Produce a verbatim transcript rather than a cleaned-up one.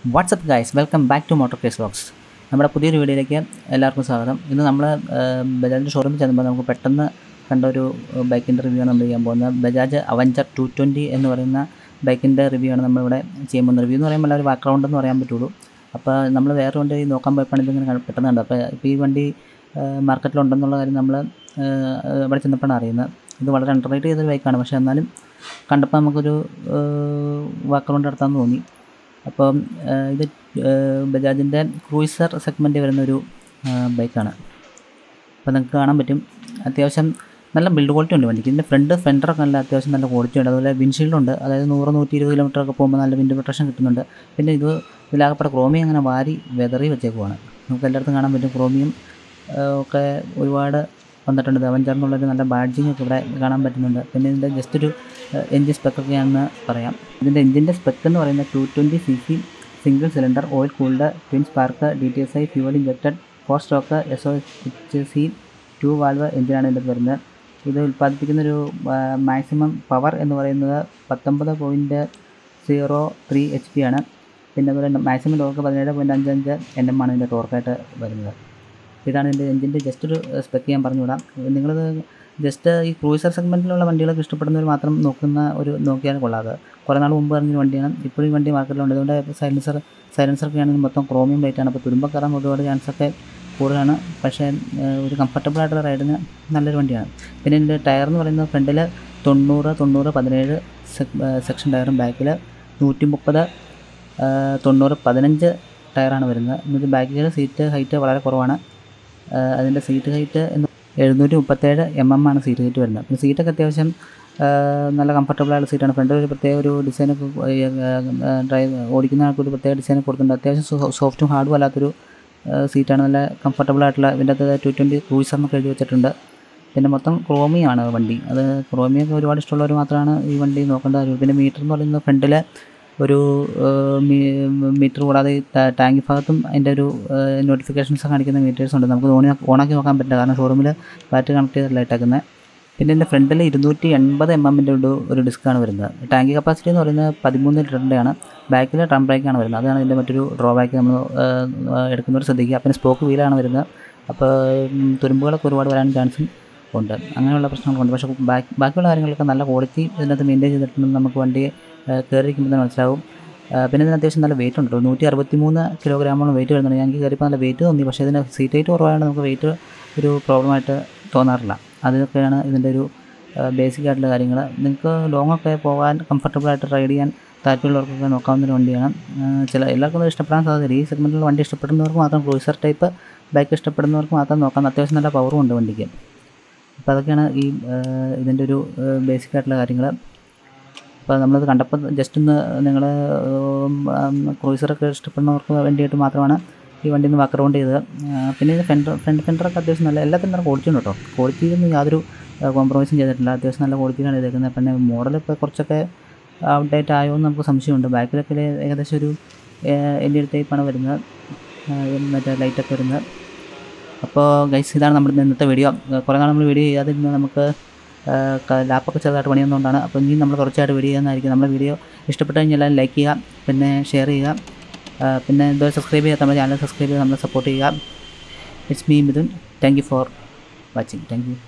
WhatsApp guys, welcome back to motor case vlogs. നമ്മുടെ പുതിയൊരു വീഡിയോയിലേക്ക് എല്ലാവർക്കും സ്വാഗതം. ഇന്ന് നമ്മൾ ബജാജിൻ്റെ ഷോറൂമിൽ ചെല്ലുമ്പോൾ നമുക്ക് പെട്ടെന്ന് കണ്ട ഒരു ബൈക്കിൻ്റെ റിവ്യൂ ആണ് നമ്മൾ ചെയ്യാൻ പോകുന്നത്. ബജാജ് അവഞ്ചർ ടു ട്വൻറ്റി എന്ന് പറയുന്ന ബൈക്കിൻ്റെ റിവ്യൂ ആണ് നമ്മളിവിടെ ചെയ്യാൻ പോകുന്നത്. റിവ്യൂ എന്ന് പറയുമ്പോൾ ഒരു ബാക്ക്ഗ്രൗണ്ട് എന്ന് പറയാൻ പറ്റുള്ളൂ. അപ്പോൾ നമ്മൾ വേറെ വണ്ടി നോക്കാൻ പോയപ്പോൾ ഇതിങ്ങനെ പെട്ടെന്ന് കണ്ടത്. അപ്പോൾ ഇപ്പോൾ ഈ വണ്ടി മാർക്കറ്റിലുണ്ടെന്നുള്ള കാര്യം നമ്മൾ ഇവിടെ ചെന്നപ്പോഴാണ് അറിയുന്നത്. ഇത് വളരെ അണ്ടർ റേറ്റ് ചെയ്തൊരു ബൈക്കാണ്, പക്ഷേ എന്നാലും കണ്ടപ്പോൾ നമുക്കൊരു ബാക്ക്ഗ്രൗണ്ട് നടത്താമെന്ന് തോന്നി. അപ്പം ഇത് ബജാജിൻ്റെ ക്രൂയിസർ സെഗ്മെൻറ്റ് വരുന്നൊരു ബൈക്കാണ്. അപ്പോൾ നിങ്ങൾക്ക് കാണാൻ പറ്റും, അത്യാവശ്യം നല്ല ബിൽഡ് ക്വാളിറ്റി ഉണ്ട് വണ്ടിക്ക്. ഇതിൻ്റെ ഫ്രണ്ട് ഫെൻഡറൊക്കെ നല്ല അത്യാവശ്യം നല്ല ക്വാളിറ്റി ഉണ്ട്. അതുപോലെ വിൻഷീൽഡുണ്ട്, അതായത് നൂറ് നൂറ്റി ഇരുപത് കിലോമീറ്ററൊക്കെ പോകുമ്പോൾ നല്ല വിൻഡ് പ്രൊട്ടക്ഷൻ കിട്ടുന്നുണ്ട്. പിന്നെ ഇത് ഇതിലാകപ്പെട്ട ക്രോമിയം അങ്ങനെ വാരി വെതറി വെച്ചേക്കുവാണ്. നമുക്ക് എല്ലായിടത്തും കാണാൻ പറ്റും. ക്രോമിയം ഒക്കെ ഒരുപാട് വന്നിട്ടുണ്ട്. അവഞ്ചർ എന്നുള്ളൊരു നല്ല ബാഡ്ജിങ് ഒക്കെ ഇവിടെ കാണാൻ പറ്റുന്നുണ്ട്. പിന്നെ ഇതിൻ്റെ ജസ്റ്റ് ഒരു എൻജിൻ സ്പെക്കൊക്കെയാണെന്ന് പറയാം. ഇതിൻ്റെ എൻജിൻ്റെ സ്പെക്ക് എന്ന് പറയുന്നത് two twenty C C single cylinder oil cooled twin spark D T S I fuel injected four stroke S O H C two valve എഞ്ചിനാണ് ഇതിൻ്റെ വരുന്നത്. ഇത് ഉൽപ്പാദിപ്പിക്കുന്നൊരു മാക്സിമം പവർ എന്ന് പറയുന്നത് പത്തൊമ്പത് point zero three H P ആണ്. പിന്നെ അതുപോലെ മാക്സിമം ടോർക്ക് പതിനേഴ് പോയിൻറ്റ് അഞ്ച് അഞ്ച് എൻ എം ആണ് ഇതിൻ്റെ ടോർക്കായിട്ട് വരുന്നത്. ഇതാണ് ഇതിൻ്റെ എഞ്ചിൻ്റെ ജസ്റ്റ് ഒരു സ്പെക്ക് ഞാൻ പറഞ്ഞുവിടാം. നിങ്ങളിത് ജസ്റ്റ് ഈ ക്രൂയിസർ സെഗ്മെൻറ്റിലുള്ള വണ്ടികളൊക്കെ ഇഷ്ടപ്പെടുന്നവർ മാത്രം നോക്കുന്ന ഒരു നോക്കിയാൽ കൊള്ളാതെ. കുറേ നാൾ മുമ്പ് ഇറങ്ങിയ വണ്ടിയാണ്. ഇപ്പോഴും ഈ വണ്ടി മാർക്കറ്റിലുണ്ട്. അതുകൊണ്ട് സൈലൻസർ സൈലൻസറൊക്കെ ആണെങ്കിൽ മൊത്തം ക്രോമിയം ലൈറ്റാണ്. അപ്പോൾ തുരുമ്പ കയറാൻ ഒരുപാട് ചാൻസൊക്കെ കൂടുതലാണ്. പക്ഷേ ഒരു കംഫർട്ടബിൾ ആയിട്ടുള്ള റൈഡിന് നല്ലൊരു വണ്ടിയാണ്. പിന്നെ ഇതിൻ്റെ ടയർ എന്ന് പറയുന്നത് ഫ്രണ്ടിൽ തൊണ്ണൂറ് തൊണ്ണൂറ് പതിനേഴ് സെക്ഷൻ ടയറും ബാക്കിൽ നൂറ്റി മുപ്പത് തൊണ്ണൂറ് പതിനഞ്ച് ടയറാണ് വരുന്നത്. എന്നിട്ട് ബാക്കിൽ സീറ്റ് ഹൈറ്റ് വളരെ കുറവാണ്. അതിൻ്റെ സീറ്റ് ഹൈറ്റ് എന്ന് എഴുന്നൂറ്റി മുപ്പത്തേഴ് എം എം ആണ് സീറ്റ് ഹൈറ്റ് വരുന്നത്. പിന്നെ സീറ്റൊക്കെ അത്യാവശ്യം നല്ല കംഫർട്ടബിളായിട്ടുള്ള സീറ്റാണ്. ഫ്രണ്ട് ഒരു പ്രത്യേക ഒരു ഡിസൈനൊക്കെ ഡ്രൈവ് ഓടിക്കുന്ന ആൾക്കൊരു പ്രത്യേക ഡിസൈനൊക്കെ കൊടുക്കുന്നുണ്ട്. അത്യാവശ്യം സോഫ്റ്റും ഹാർഡും അല്ലാത്തൊരു സീറ്റാണ്. നല്ല കംഫർട്ടബിളായിട്ടുള്ള ഇതിൻ്റെ അകത്ത് ടു ട്വൻറ്റി ക്രൂയിസർ എന്നൊക്കെ എഴുതി വെച്ചിട്ടുണ്ട്. പിന്നെ മൊത്തം ക്രോമിയാണ് വണ്ടി. അത് ക്രോമിയൊക്കെ ഒരുപാട് ഇഷ്ടമുള്ളവർ മാത്രമാണ് ഈ വണ്ടി നോക്കേണ്ട കാര്യം. പിന്നെ മീറ്റർ എന്ന് പറയുന്നത് ഫ്രണ്ടിൽ ഒരു മീറ്റർ കൂടാതെ ടാങ്കി ഭാഗത്തും അതിൻ്റെ ഒരു നോട്ടിഫിക്കേഷൻസ് കാണിക്കുന്ന മീറ്റേഴ്സ് ഉണ്ട്. നമുക്ക് ഓണി ഓണാക്കി നോക്കാൻ പറ്റില്ല, കാരണം ഷോറൂമിൽ ബാറ്റ് കണക്ട് ചെയ്തിട്ടുള്ള ഇട്ടേക്കുന്നത്. പിന്നെ എൻ്റെ ഫ്രണ്ടിൽ ഇരുന്നൂറ്റി എൺപത് എം എമ്മിൻ്റെ ഒരു ഒരു ഡിസ്ക്കാണ് വരുന്നത്. ടാങ്കി കപ്പാസിറ്റി എന്ന് പറയുന്നത് പതിമൂന്ന് ലിറ്ററിൻ്റെയാണ്. ബാക്കിൽ ഡ്രം ബ്രേക്കാണ് വരുന്നത്. അതാണ് ഇതിൻ്റെ മറ്റൊരു ഡ്രോബാക്ക് നമ്മൾ എടുക്കുന്നവർ ശ്രദ്ധിക്കുക. പിന്നെ സ്പോക്ക് വീലാണ് വരുന്നത്. അപ്പോൾ തുരുമ്പുകളൊക്കെ ഒരുപാട് വരാൻ ചാൻസും ഉണ്ട്. അങ്ങനെയുള്ള പ്രശ്നങ്ങളുണ്ട്. പക്ഷേ ബാക്കി ബാക്കിയുള്ള കാര്യങ്ങളൊക്കെ നല്ല ക്വാളിറ്റി ഇതിനകത്ത് മെയിൻറ്റെയിൻ ചെയ്തിട്ടുണ്ടെന്ന് നമുക്ക് വണ്ടി കയറിയിരിക്കുമ്പോൾ തന്നെ മനസ്സിലാവും. പിന്നെ ഇതിന് അത്യാവശ്യം നല്ല വെയിറ്റ് ഉണ്ട്. നൂറ്റി അറുപത്തി മൂന്ന് കിലോഗ്രാമോളം വെയിറ്റ് വരുന്നുണ്ട്. എനിക്ക് കയറിയപ്പോൾ നല്ല വെയിറ്റ് തോന്നി. പക്ഷേ ഇതിന് സീറ്റ് വെയിറ്റ് കുറവായതുകൊണ്ട് നമുക്ക് വെയിറ്റ് ഒരു പ്രോബ്ലമായിട്ട് തോന്നാറില്ല. അതൊക്കെയാണ് ഇതിൻ്റെ ഒരു ബേസിക് ആയിട്ടുള്ള കാര്യങ്ങൾ. നിങ്ങൾക്ക് ലോങ്ങൊക്കെ പോകാൻ കംഫർട്ടബിളായിട്ട് റൈഡ് ചെയ്യാൻ താല്പര്യമുള്ളവർക്കൊക്കെ നോക്കാവുന്നൊരു വണ്ടിയാണ്. ചില എല്ലാവർക്കും ഇഷ്ടപ്പെടാൻ സാധ്യതയില്ല. ഈ സെഗ്മെൻറ്റിലുള്ള വണ്ടി ഇഷ്ടപ്പെടുന്നവർക്ക് മാത്രം, ക്രൂയിസർ ടൈപ്പ് ബൈക്ക് ഇഷ്ടപ്പെടുന്നവർക്ക് മാത്രം നോക്കാം. അത്യാവശ്യം നല്ല പവറും ഉണ്ട് വണ്ടിക്ക്. അപ്പോൾ അതൊക്കെയാണ് ഈ ഇതിൻ്റെ ഒരു ബേസിക് ആയിട്ടുള്ള കാര്യങ്ങൾ. അപ്പോൾ നമ്മളത് കണ്ടപ്പോൾ ജസ്റ്റ് ഒന്ന് നിങ്ങൾ ക്രൂയിസറൊക്കെ ഇഷ്ടപ്പെടുന്നവർക്ക് വേണ്ടിയിട്ട് മാത്രമാണ് ഈ വണ്ടി ഒന്ന് ബാക്ക്ഗ്രൗണ്ട് ചെയ്തത്. പിന്നെ ഇത് ഫെൻഡർ ഫ്രണ്ട് ഫെൻഡറൊക്കെ അത്യാവശ്യം നല്ല എല്ലാത്തിനും നല്ല ക്വാളിറ്റി ഉണ്ട് കേട്ടോ. ക്വാളിറ്റിയിലൊന്നും യാതൊരു കോംപ്രമൈസും ചെയ്തിട്ടില്ല. അത്യാവശ്യം നല്ല ക്വാളിറ്റിയിലാണ് ചെയ്തേക്കുന്നത്. പിന്നെ മോഡൽ ഇപ്പോൾ കുറച്ചൊക്കെ ഔട്ട്ഡേറ്റ് ആയോ എന്ന് നമുക്ക് സംശയമുണ്ട്. ബാക്കിലൊക്കെ ഏകദേശം ഒരു എൽ ഇ ഡി ടൈപ്പാണ് വരുന്നത്, മറ്റേ ലൈറ്റൊക്കെ വരുന്നത്. അപ്പോൾ ഗൈസ്, ഇതാണ് നമ്മുടെ ഇന്നത്തെ വീഡിയോ. കുറേ നാൾ നമ്മൾ വീഡിയോ ചെയ്യാതിരുന്ന് നമുക്ക് ലാപ്പൊക്കെ ചെറുതായിട്ട് പണിയുന്നതുകൊണ്ടാണ്. അപ്പോൾ ഇനി നമ്മൾ കുറച്ചായിട്ട് വീഡിയോ ചെയ്യുന്നതായിരിക്കും. നമ്മുടെ വീഡിയോ ഇഷ്ടപ്പെട്ട് കഴിഞ്ഞാൽ എല്ലാവരും ലൈക്ക് ചെയ്യുക, പിന്നെ ഷെയർ ചെയ്യുക, പിന്നെ ഇതുവരെ സബ്സ്ക്രൈബ് ചെയ്യാത്ത നമ്മുടെ ചാനൽ സബ്സ്ക്രൈബ് ചെയ്ത് നമ്മളെ സപ്പോർട്ട് ചെയ്യുക. It's me Mithun. Thank you for watching. Thank U.